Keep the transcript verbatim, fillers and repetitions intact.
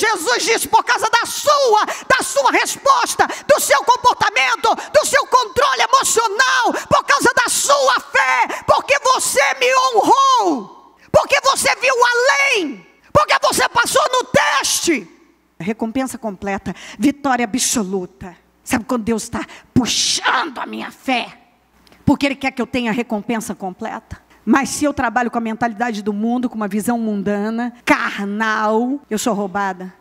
Jesus disse: por causa da sua, da sua resposta, do seu comportamento, do seu controle emocional, por causa da sua fé, porque você me honrou, porque você viu além, porque você passou no teste. Recompensa completa, vitória absoluta. Sabe quando Deus está puxando a minha fé? Porque Ele quer que eu tenha recompensa completa. Mas se eu trabalho com a mentalidade do mundo, com uma visão mundana, carnal, eu sou roubada.